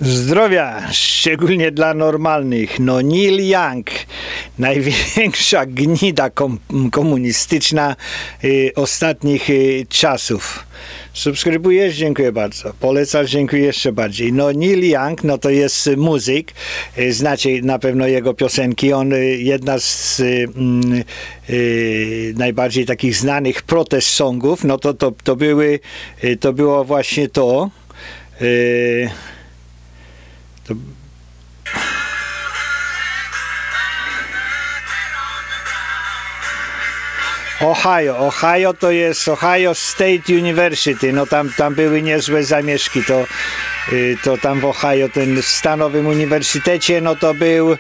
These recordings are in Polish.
Zdrowia, szczególnie dla normalnych. No Neil Young, największa gnida komunistyczna ostatnich czasów. Subskrybujesz? Dziękuję bardzo. Polecasz? Dziękuję jeszcze bardziej. No Neil Young, no to jest muzyk. Znacie na pewno jego piosenki. On jedna z najbardziej takich znanych protest songów, no to było właśnie to. Ohio to jest Ohio State University, no tam były niezłe zamieszki, to tam w Ohio, w stanowym uniwersytecie, no to był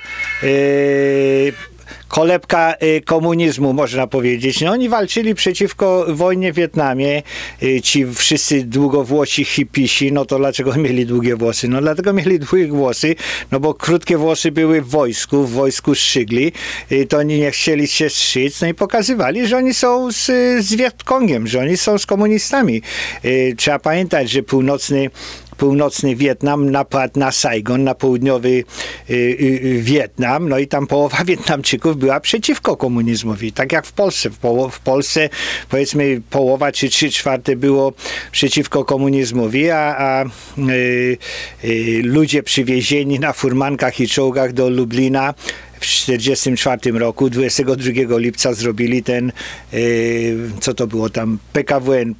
kolebka komunizmu, można powiedzieć. No oni walczyli przeciwko wojnie w Wietnamie, ci wszyscy długowłosi hipisi, no to dlaczego mieli długie włosy? No dlatego mieli długie włosy, no bo krótkie włosy były w wojsku strzygli, to oni nie chcieli się strzyc, no i pokazywali, że oni są z Wietkongiem, że oni są z komunistami. Trzeba pamiętać, że północny Wietnam napadł na Saigon, na południowy Wietnam, no i tam połowa Wietnamczyków była przeciwko komunizmowi, tak jak w Polsce. W Polsce powiedzmy połowa czy 3/4 było przeciwko komunizmowi, a ludzie przywiezieni na furmankach i czołgach do Lublina w 1944 roku, 22 lipca zrobili ten, co to było tam, PKWN,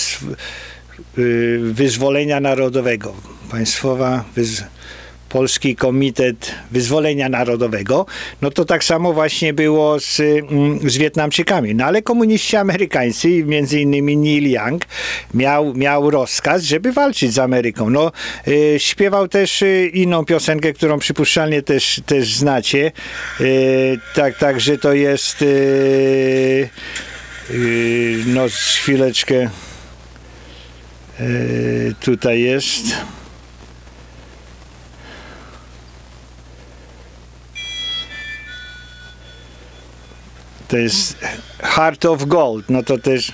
Wyzwolenia Narodowego, Polski Komitet Wyzwolenia Narodowego, no to tak samo właśnie było z Wietnamczykami. No ale komuniści amerykańscy, między innymi Neil Young, miał rozkaz, żeby walczyć z Ameryką. No, śpiewał też inną piosenkę, którą przypuszczalnie też znacie. Także to jest no chwileczkę. Tutaj jest. To jest Heart of Gold. No to też.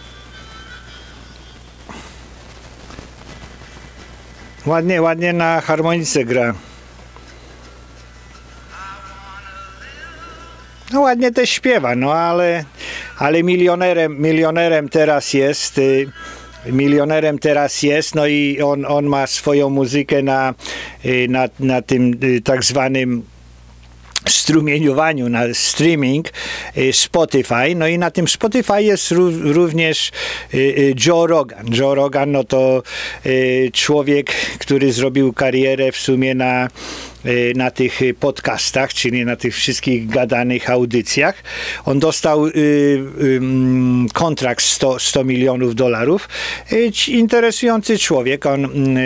Ładnie na harmonice gra. No ładnie też śpiewa, no ale milionerem teraz jest. No i on ma swoją muzykę na tym tak zwanym strumieniowaniu, na streaming Spotify. No i na tym Spotify jest również Joe Rogan. Joe Rogan, no to człowiek, który zrobił karierę w sumie na tych podcastach, czyli na tych wszystkich gadanych audycjach. On dostał kontrakt $100 milionów. Interesujący człowiek. On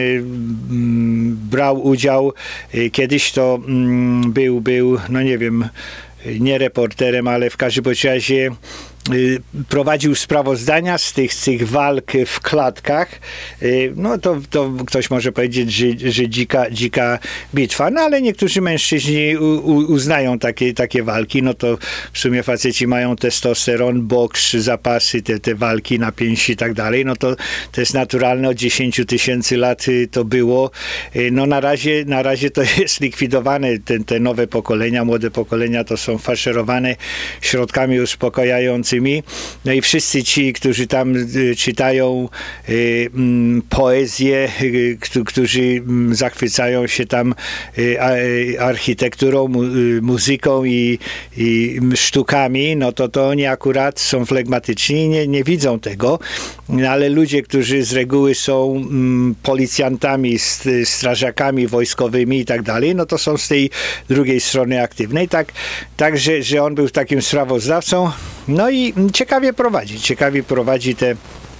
brał udział, kiedyś to był, no nie wiem, nie reporterem, ale w każdym razie prowadził sprawozdania z tych walk w klatkach. No to ktoś może powiedzieć, że dzika bitwa, no ale niektórzy mężczyźni uznają takie walki, no to w sumie faceci mają testosteron, boks, zapasy, te walki na pięści i tak dalej, no to jest naturalne, od 10 000 lat to było. No na razie to jest likwidowane, te nowe pokolenia, młode pokolenia to są faszerowane środkami uspokajającymi. No i wszyscy ci, którzy tam czytają poezję, którzy zachwycają się tam architekturą, muzyką i sztukami, no to oni akurat są flegmatyczni i nie widzą tego. No ale ludzie, którzy z reguły są policjantami, strażakami wojskowymi i tak dalej, no to są z tej drugiej strony aktywnej. Także że on był takim sprawozdawcą. No i ciekawie prowadzi te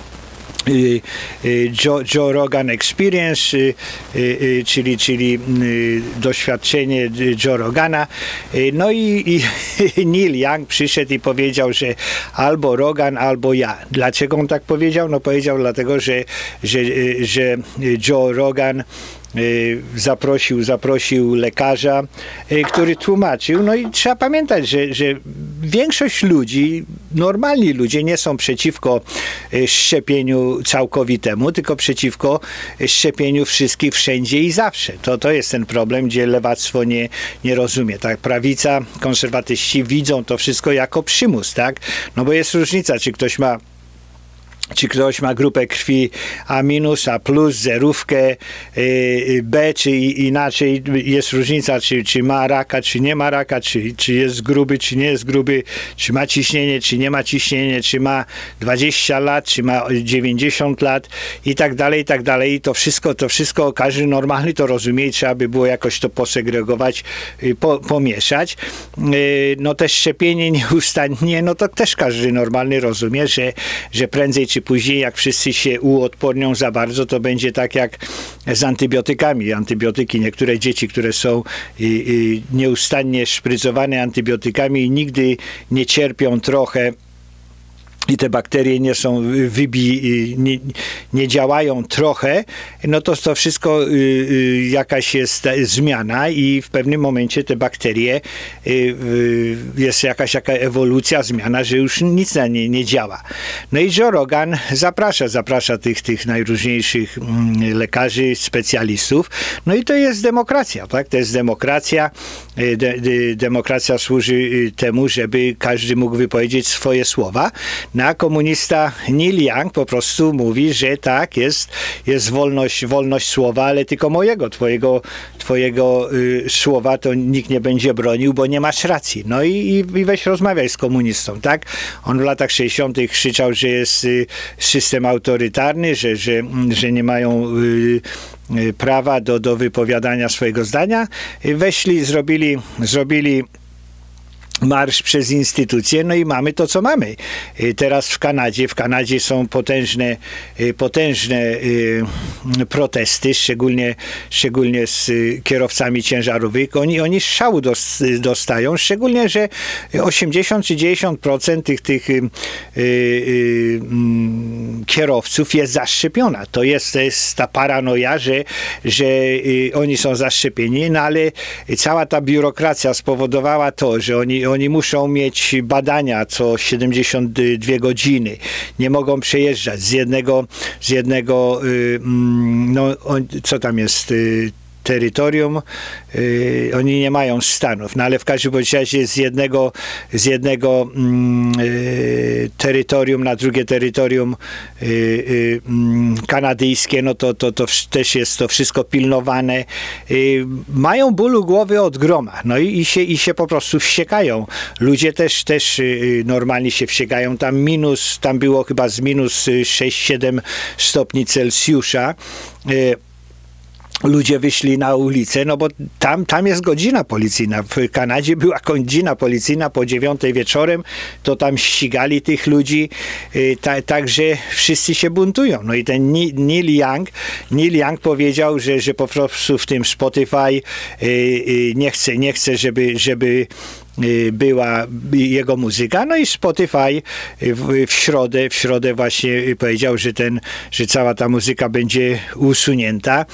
Joe Rogan Experience, czyli doświadczenie Joe Rogana. No i Neil Young przyszedł i powiedział, że albo Rogan, albo ja. Dlaczego on tak powiedział? No powiedział dlatego, że Joe Rogan zaprosił lekarza, który tłumaczył. No i trzeba pamiętać, że większość ludzi, normalni ludzie nie są przeciwko szczepieniu całkowitemu, tylko przeciwko szczepieniu wszystkich wszędzie i zawsze. To jest ten problem, gdzie lewactwo nie rozumie. Tak? Prawica, konserwatyści widzą to wszystko jako przymus, tak? No bo jest różnica, czy ktoś ma grupę krwi A-, A+, zerówkę, B, czy inaczej. Jest różnica, czy ma raka, czy nie ma raka, czy jest gruby, czy nie jest gruby, czy ma ciśnienie, czy nie ma ciśnienia, czy ma 20 lat, czy ma 90 lat i tak dalej, i tak dalej. I to wszystko każdy normalny to rozumie i trzeba by było jakoś to posegregować, pomieszać. No też szczepienie nieustannie, no to też każdy normalny rozumie, że prędzej czy później, jak wszyscy się uodpornią za bardzo, to będzie tak jak z antybiotykami. Antybiotyki, niektóre dzieci, które są nieustannie szprycowane antybiotykami i nigdy nie cierpią trochę i te bakterie nie są nie działają trochę, no to wszystko jakaś jest zmiana i w pewnym momencie te bakterie jest jakaś ewolucja, zmiana, że już nic na nie nie działa. No i Joe Rogan zaprasza tych najróżniejszych lekarzy, specjalistów. No i to jest demokracja, tak? To jest demokracja. Demokracja służy temu, żeby każdy mógł wypowiedzieć swoje słowa. A komunista Neil Young po prostu mówi, że tak, jest wolność słowa, ale tylko mojego, twojego słowa to nikt nie będzie bronił, bo nie masz racji. No i weź rozmawiaj z komunistą, tak? On w latach 60. krzyczał, że jest system autorytarny, że nie mają prawa do wypowiadania swojego zdania. Zrobili marsz przez instytucje, no i mamy to, co mamy. Teraz w Kanadzie są potężne protesty, szczególnie z kierowcami ciężarówek. Oni szału dostają, szczególnie, że 80 czy 90% tych kierowców jest zaszczepiona. To jest ta paranoja, że oni są zaszczepieni, no ale cała ta biurokracja spowodowała to, że oni muszą mieć badania co 72 godziny. Nie mogą przejeżdżać z jednego no, co tam jest, terytorium, oni nie mają stanów, no ale w każdym razie z jednego terytorium na drugie terytorium kanadyjskie, no to też jest to wszystko pilnowane. Mają bólu głowy od groma, no i się po prostu wściekają. Ludzie też normalnie się wściekają. Tam było chyba z minus 6-7 stopni Celsjusza. Ludzie wyszli na ulicę, no bo tam jest godzina policyjna. W Kanadzie była godzina policyjna po 9 wieczorem, to tam ścigali tych ludzi, także wszyscy się buntują. No i ten Neil Young powiedział, że po prostu w tym Spotify nie chce, żeby była jego muzyka, no i Spotify w środę właśnie powiedział, że cała ta muzyka będzie usunięta.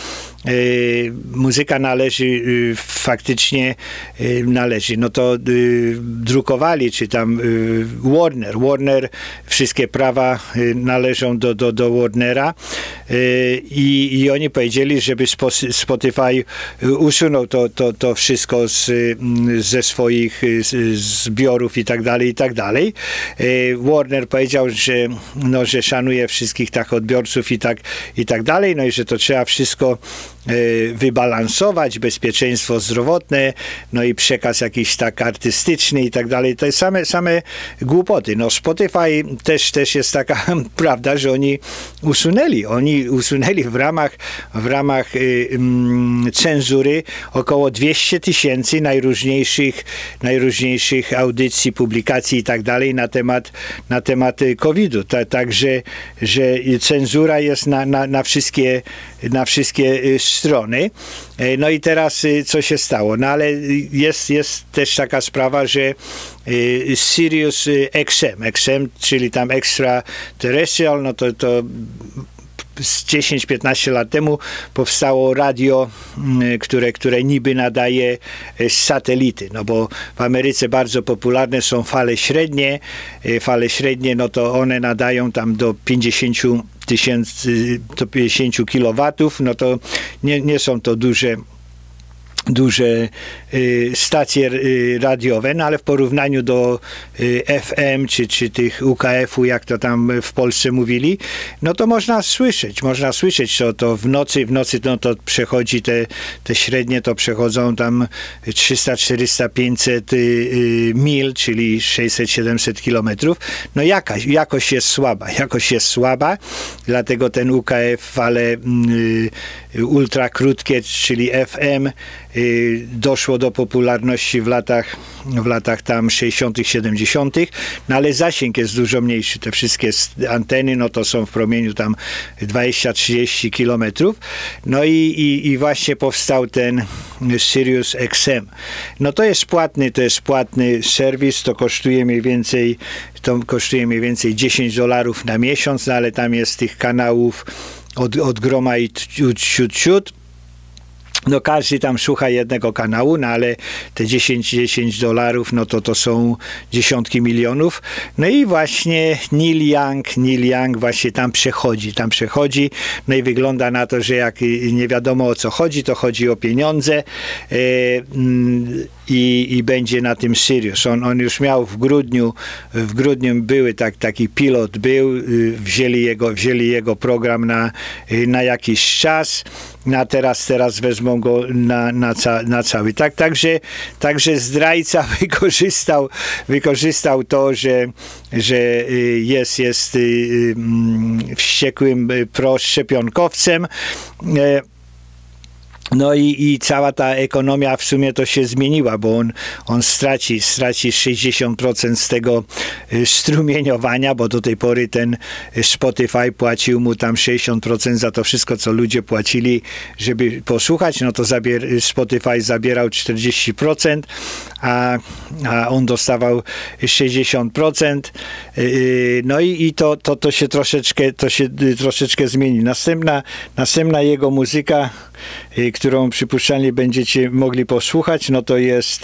Muzyka faktycznie należy. No to drukowali, czy tam Warner, wszystkie prawa należą do Warnera i oni powiedzieli, żeby Spotify usunął to wszystko ze swoich zbiorów i tak dalej. Warner powiedział, że szanuje wszystkich tak odbiorców i tak dalej, no i że to trzeba wszystko wybalansować, bezpieczeństwo zdrowotne, no i przekaz jakiś tak artystyczny i tak dalej. To jest same głupoty. No Spotify też jest taka prawda, że oni usunęli w ramach cenzury około 200 000 najróżniejszych audycji, publikacji i tak dalej na temat COVID-u. Także, że cenzura jest na wszystkie strony. No i teraz co się stało? No ale jest też taka sprawa, że Sirius XM, czyli tam extraterrestrial, no to z 10-15 lat temu powstało radio, które niby nadaje z satelity, no bo w Ameryce bardzo popularne są fale średnie, no to one nadają tam do 50 kilowatów, no to nie są to duże stacje radiowe, no ale w porównaniu do FM czy tych UKF-u, jak to tam w Polsce mówili, no to można słyszeć, to w nocy no to przechodzi te średnie, to przechodzą tam 300, 400, 500 mil, czyli 600-700 kilometrów. No jakość jest słaba, dlatego ten UKF, fale ultra krótkie, czyli FM, doszło do popularności w latach tam 60., 70., no ale zasięg jest dużo mniejszy. Te wszystkie anteny, no to są w promieniu tam 20-30 kilometrów. No i właśnie powstał ten Sirius XM. No to jest płatny serwis, to kosztuje mniej więcej $10 na miesiąc, no ale tam jest tych kanałów od groma i ciut. No każdy tam słucha jednego kanału, no ale te $10, no to są dziesiątki milionów. No i właśnie Neil Young właśnie tam przechodzi, no i wygląda na to, że jak nie wiadomo o co chodzi, to chodzi o pieniądze i będzie na tym Sirius. On już miał w grudniu taki pilot wzięli jego program na jakiś czas, a teraz wezmą go na cały. Także zdrajca wykorzystał to, że jest wściekłym proszczepionkowcem. No i cała ta ekonomia w sumie to się zmieniła, bo on straci 60% z tego strumieniowania, bo do tej pory ten Spotify płacił mu tam 60% za to wszystko, co ludzie płacili, żeby posłuchać, no to Spotify zabierał 40%, a on dostawał 60%. No i to się troszeczkę zmieni. Następna jego muzyka, którą przypuszczalnie będziecie mogli posłuchać, no to jest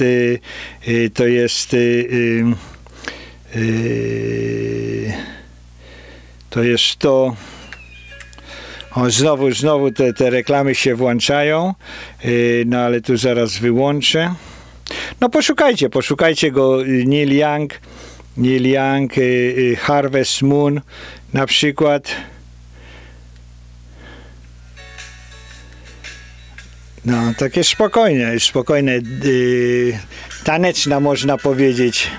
to. O, znowu te reklamy się włączają, no ale tu zaraz wyłączę. No poszukajcie go, Neil Young, Harvest Moon na przykład. No, takie spokojne, taneczna można powiedzieć.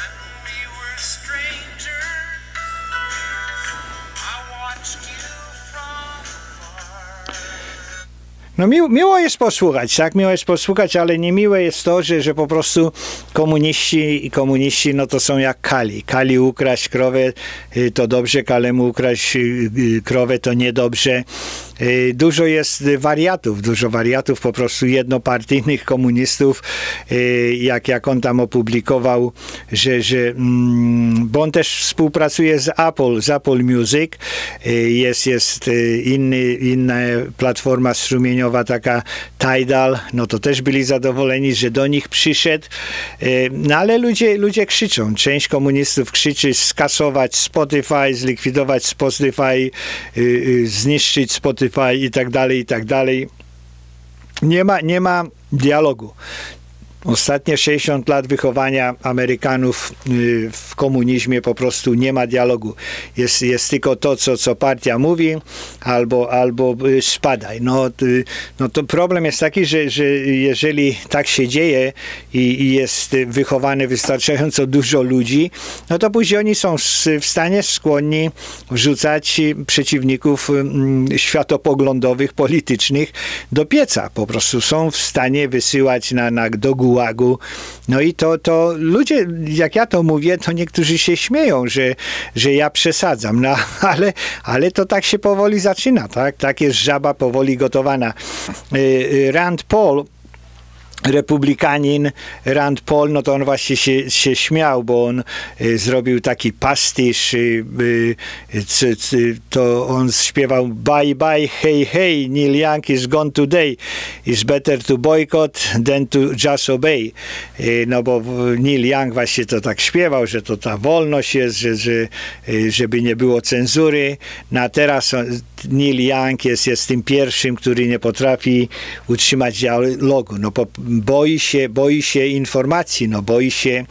No miło jest posłuchać, tak? Miło jest posłuchać, ale niemiłe jest to, że po prostu komuniści, no to są jak Kali. Kali ukraść krowę to dobrze, Kalemu ukraść krowę to niedobrze. Dużo jest wariatów, po prostu jednopartyjnych komunistów, jak on tam opublikował, bo on też współpracuje z Apple Music, jest inna platforma strumieniowa, taka Tidal, no to też byli zadowoleni, że do nich przyszedł, no ale ludzie krzyczą, część komunistów krzyczy skasować Spotify, zlikwidować Spotify, zniszczyć Spotify i tak dalej. Nie ma dialogu. Ostatnie 60 lat wychowania Amerykanów w komunizmie po prostu nie ma dialogu. Jest tylko to, co partia mówi, albo spadaj. No to problem jest taki, że jeżeli tak się dzieje i jest wychowane wystarczająco dużo ludzi, no to później oni są w stanie skłonni wrzucać przeciwników światopoglądowych, politycznych do pieca. Po prostu są w stanie wysyłać do gułagu. No i to ludzie, jak ja to mówię, to niektórzy się śmieją, że ja przesadzam, no ale to tak się powoli zaczyna, tak? Tak jest żaba powoli gotowana. Rand Paul republikanin Rand Paul, no to on właśnie się śmiał, bo on zrobił taki pastisz, to on śpiewał bye bye, hey hey, Neil Young is gone today, it's better to boycott than to just obey. No bo Neil Young właśnie to tak śpiewał, że to ta wolność jest, żeby nie było cenzury. No a teraz Neil Young jest tym pierwszym, który nie potrafi utrzymać dialogu. No boi się informacji, no boi się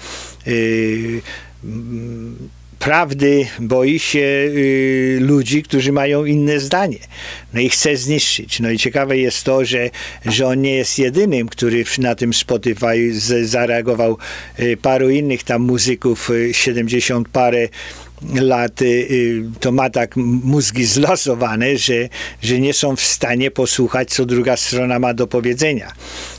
prawdy, boi się ludzi, którzy mają inne zdanie. No i chce zniszczyć. No i ciekawe jest to, że on nie jest jedynym, który na tym Spotify zareagował. Paru innych tam muzyków, 70 parę lat, to ma tak mózgi zlosowane, że nie są w stanie posłuchać, co druga strona ma do powiedzenia.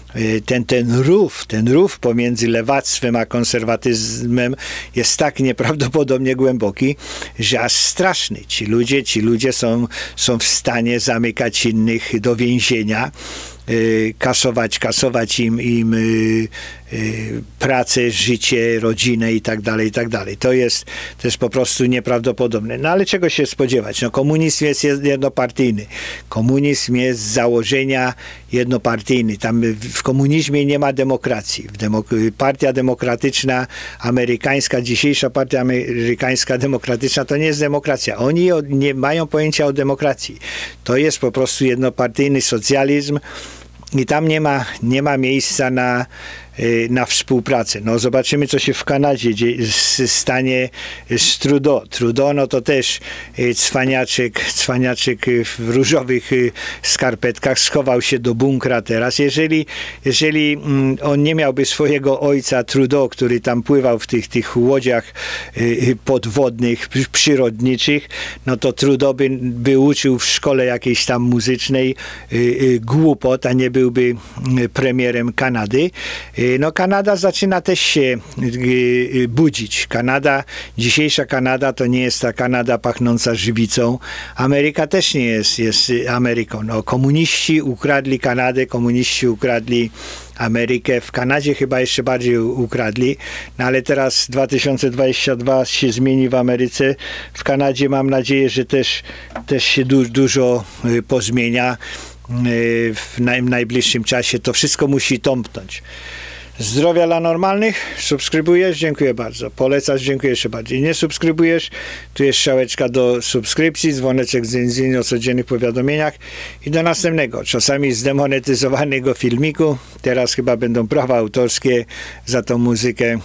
Ten rów pomiędzy lewactwem a konserwatyzmem jest tak nieprawdopodobnie głęboki, że aż straszny. Ci ludzie są w stanie zamykać innych do więzienia, kasować im pracę, życie, rodzinę i tak dalej, i tak dalej. To jest po prostu nieprawdopodobne. No ale czego się spodziewać? No komunizm jest jednopartyjny. Komunizm jest z założenia jednopartyjny. Tam w komunizmie nie ma demokracji. Partia demokratyczna amerykańska, dzisiejsza partia amerykańska demokratyczna to nie jest demokracja. Oni nie mają pojęcia o demokracji. To jest po prostu jednopartyjny socjalizm i tam nie ma miejsca na współpracę. No zobaczymy, co się w Kanadzie stanie z Trudeau. Trudeau, no to też cwaniaczek w różowych skarpetkach, schował się do bunkra teraz. Jeżeli on nie miałby swojego ojca Trudeau, który tam pływał w tych łodziach podwodnych, przyrodniczych, no to Trudeau by uczył w szkole jakiejś tam muzycznej głupot, a nie byłby premierem Kanady. No Kanada zaczyna też się budzić. Dzisiejsza Kanada to nie jest ta Kanada pachnąca żywicą. Ameryka też nie jest Ameryką. No, komuniści ukradli Kanadę, komuniści ukradli Amerykę. W Kanadzie chyba jeszcze bardziej ukradli, no ale teraz 2022 się zmieni w Ameryce. W Kanadzie mam nadzieję, że też się dużo pozmienia w najbliższym czasie. To wszystko musi tąpnąć. Zdrowia dla normalnych? Subskrybujesz? Dziękuję bardzo. Polecasz? Dziękuję jeszcze bardziej. Nie subskrybujesz? Tu jest strzałeczka do subskrypcji, dzwoneczek z o codziennych powiadomieniach i do następnego, czasami zdemonetyzowanego filmiku. Teraz chyba będą prawa autorskie za tą muzykę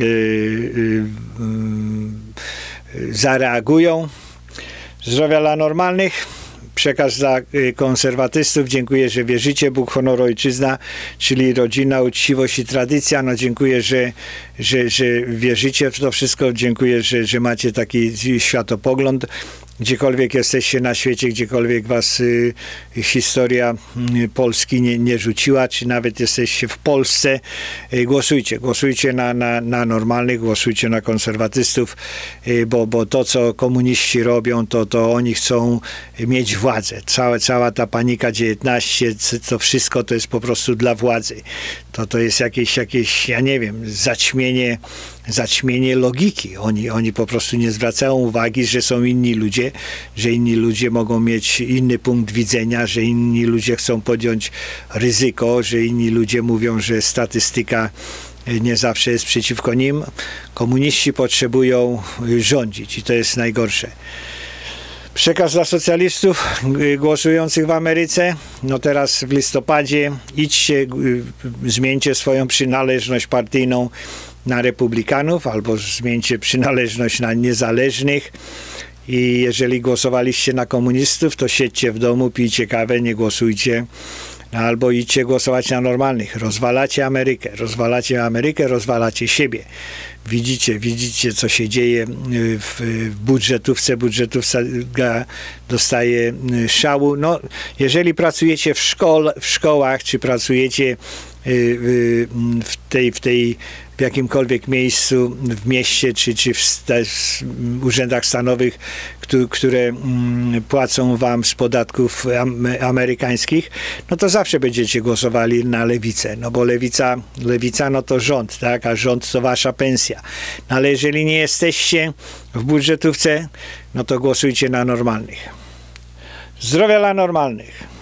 zareagują. Zdrowia dla normalnych. Przekaz dla konserwatystów. Dziękuję, że wierzycie. Bóg, honor, ojczyzna, czyli rodzina, uczciwość i tradycja. No dziękuję, że wierzycie w to wszystko. Dziękuję, że macie taki światopogląd. Gdziekolwiek jesteście na świecie, gdziekolwiek was historia Polski nie rzuciła, czy nawet jesteście w Polsce, głosujcie na normalnych, głosujcie na konserwatystów, bo to, co komuniści robią, to oni chcą mieć władzę. Cała ta panika 19, to wszystko to jest po prostu dla władzy. To jest jakieś, ja nie wiem, zaćmienie logiki. Oni po prostu nie zwracają uwagi, że są inni ludzie, że inni ludzie mogą mieć inny punkt widzenia, że inni ludzie chcą podjąć ryzyko, że inni ludzie mówią, że statystyka nie zawsze jest przeciwko nim. Komuniści potrzebują rządzić i to jest najgorsze. Przekaz dla socjalistów głosujących w Ameryce. No teraz w listopadzie idźcie, zmieńcie swoją przynależność partyjną na republikanów albo zmieńcie przynależność na niezależnych i jeżeli głosowaliście na komunistów, to siedźcie w domu, pijcie kawę, nie głosujcie, albo idźcie głosować na normalnych. Rozwalacie Amerykę, rozwalacie siebie. Widzicie, co się dzieje w budżetówce. Budżetówka dostaje szału. No, jeżeli pracujecie w szkołach, czy pracujecie w tej w jakimkolwiek miejscu, w mieście, czy w urzędach stanowych, które płacą wam z podatków amerykańskich, no to zawsze będziecie głosowali na lewicę, no bo lewica no to rząd, tak, a rząd to wasza pensja. No ale jeżeli nie jesteście w budżetówce, no to głosujcie na normalnych. Zdrowia dla normalnych.